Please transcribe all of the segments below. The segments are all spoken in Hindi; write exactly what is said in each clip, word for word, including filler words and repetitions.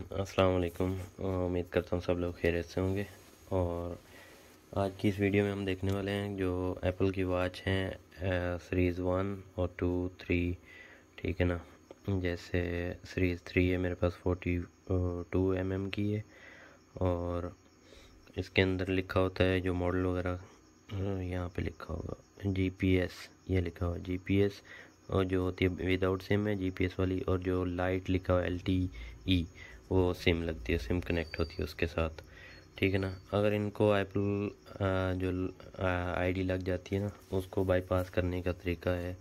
अस्सलाम वालेकुम। उम्मीद करता हूँ सब लोग खैरियत से होंगे। और आज की इस वीडियो में हम देखने वाले हैं जो एप्पल की वॉच हैं सीरीज़ वन और टू थ्री, ठीक है ना। जैसे सीरीज़ थ्री है मेरे पास फोर्टी टू एम एम की है, और इसके अंदर लिखा होता है जो मॉडल वगैरह यहाँ पे लिखा होगा जी पी एस, ये लिखा हुआ जी पी एस, और जो होती है विदाउट सिम है जी पी एस वाली, और जो लाइट लिखा हुआ एल टी ई वो सिम लगती है, सिम कनेक्ट होती है उसके साथ, ठीक है ना। अगर इनको एप्पल जो आईडी लग जाती है ना, उसको बाईपास करने का तरीका है,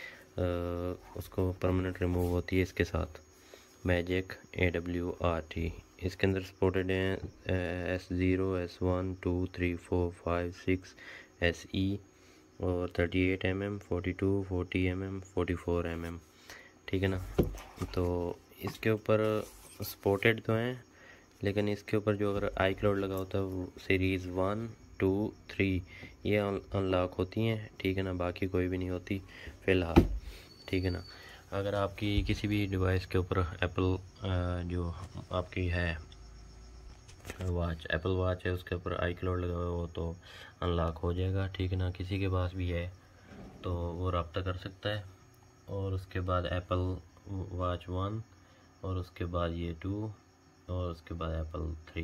आ, उसको परमानेंट रिमूव होती है इसके साथ magic A W R T. इसके अंदर सपोर्टेड हैं S zero, S one, two, three, four, five, six, S E, और thirty eight M M, forty two, forty M M, forty four M M, ठीक है ना। तो इसके ऊपर सपोर्टेड तो हैं, लेकिन इसके ऊपर जो अगर आई क्लाउड लगा होता है वो सीरीज़ वन टू थ्री ये अनलॉक होती हैं, ठीक है ना। बाकी कोई भी नहीं होती फ़िलहाल, ठीक है ना। अगर आपकी किसी भी डिवाइस के ऊपर एप्पल जो आपकी है वॉच, एप्पल वॉच है, उसके ऊपर आई क्लाउड लगा हुआ हो तो अनलॉक हो जाएगा, ठीक है ना। किसी के पास भी है तो वो रब्ता कर सकता है। और उसके बाद एप्पल वॉच वन, और उसके बाद ये टू, और उसके बाद एप्पल थ्री।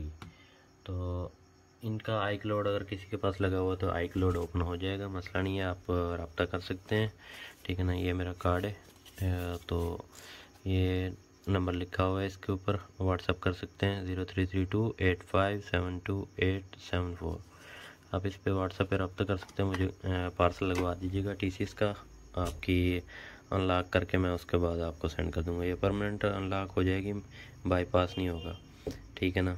तो इनका आई क्लाउड अगर किसी के पास लगा हुआ तो आई क्लाउड ओपन हो जाएगा, मसला नहीं है, आप रब्ता कर सकते हैं, ठीक है ना। ये मेरा कार्ड है, तो ये नंबर लिखा हुआ है इसके ऊपर, व्हाट्सअप कर सकते हैं zero three three two eight five seven two eight seven four. आप इस पे व्हाट्सअप पे रब्ता कर सकते हैं। मुझे पार्सल लगवा दीजिएगा टी सी एस का, आपकी अनलॉक करके मैं उसके बाद आपको सेंड कर दूंगा। ये परमानेंट अनलॉक हो जाएगी, बाईपास नहीं होगा, ठीक है ना।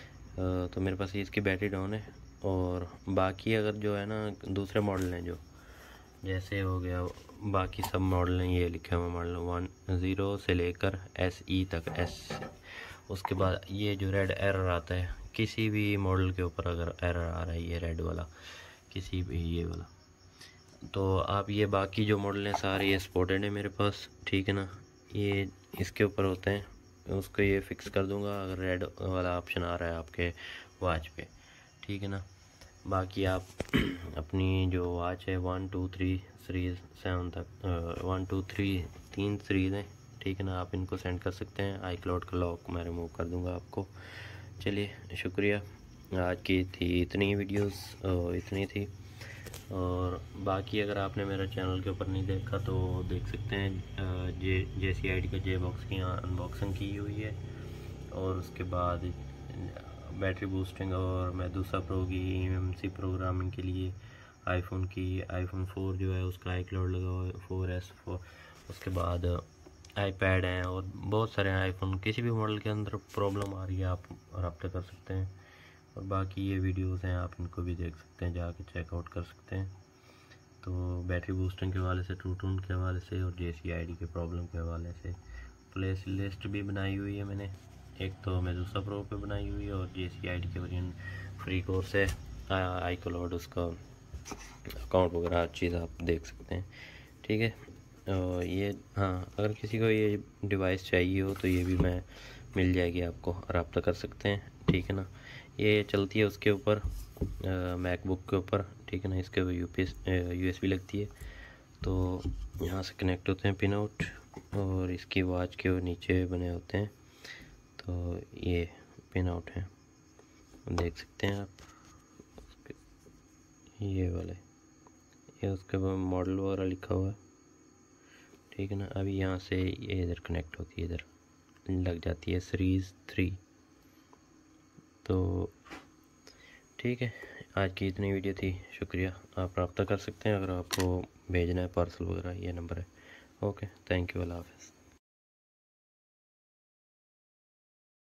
तो मेरे पास ये इसकी बैटरी डाउन है। और बाकी अगर जो है ना दूसरे मॉडल हैं, जो जैसे हो गया बाकी सब मॉडल हैं, ये लिखे हुए मॉडल वन ज़ीरो से लेकर एस ई तक, एस, उसके बाद ये जो रेड एरर आता है किसी भी मॉडल के ऊपर, अगर एरर आ रहा है ये रेड वाला किसी भी ये वाला, तो आप ये बाकी जो मॉडल हैं सारे ये सपोर्टेड है मेरे पास, ठीक है ना। ये इसके ऊपर होते हैं, उसको ये फिक्स कर दूंगा अगर रेड वाला ऑप्शन आ रहा है आपके वॉच पे, ठीक है ना। बाकी आप अपनी जो वॉच है one two three series seven तक, वन टू थ्री तीन सीरीज हैं, ठीक है ना। आप इनको सेंड कर सकते हैं, आई क्लाउड का लॉक मैं रिमूव कर दूंगा आपको। चलिए शुक्रिया, आज की थी इतनी वीडियोस, इतनी थी। और बाकी अगर आपने मेरा चैनल के ऊपर नहीं देखा तो देख सकते हैं, जे जे सी आई डी का जे बॉक्स की यहाँ अनबॉक्सिंग की हुई है, और उसके बाद बैटरी बूस्टिंग और मेडूसा प्रो की ई एम सी प्रोग्रामिंग के लिए आईफोन की आईफोन फोर जो है उसका आई क्लाउड लगा हुआ है, फोर एस फोर, उसके बाद आईपैड हैं, और बहुत सारे आईफोन किसी भी मॉडल के अंदर प्रॉब्लम आ रही है आप रब्ता कर सकते हैं। और बाकी ये वीडियोस हैं, आप इनको भी देख सकते हैं, जाके चेकआउट कर सकते हैं। तो बैटरी बूस्टिंग के हवाले से, ट्रू टून के हवाले से, और जे सी आई डी के प्रॉब्लम के हवाले से प्ले लिस्ट भी बनाई हुई है मैंने, एक तो मेडूसा प्रो पे बनाई हुई है, और जे सी आई डी के वर्जन फ्री कोर्स है आई क्लाउड, उसका अकाउंट वगैरह हर चीज़ आप देख सकते हैं, ठीक है। और ये हाँ, अगर किसी को ये डिवाइस चाहिए हो तो ये भी मैं मिल जाएगी, आपको रब्ता कर सकते हैं, ठीक है ना। ये चलती है उसके ऊपर मैकबुक के ऊपर, ठीक है ना। इसके U P S U S B लगती है, तो यहाँ से कनेक्ट होते हैं पिन आउट, और इसकी वॉच के नीचे बने होते हैं, तो ये पिन आउट है, देख सकते हैं आप, ये वाले, ये उसके बाद मॉडल वगैरह लिखा हुआ है, ठीक है ना। अभी यहाँ से ये इधर कनेक्ट होती है, इधर लग जाती है सीरीज़ थ्री। तो ठीक है, आज की इतनी वीडियो थी, शुक्रिया। आप रब्ता कर सकते हैं अगर आपको भेजना है पार्सल वगैरह, ये नंबर है। ओके, थैंक यू, अल्लाह हाफ़िज़।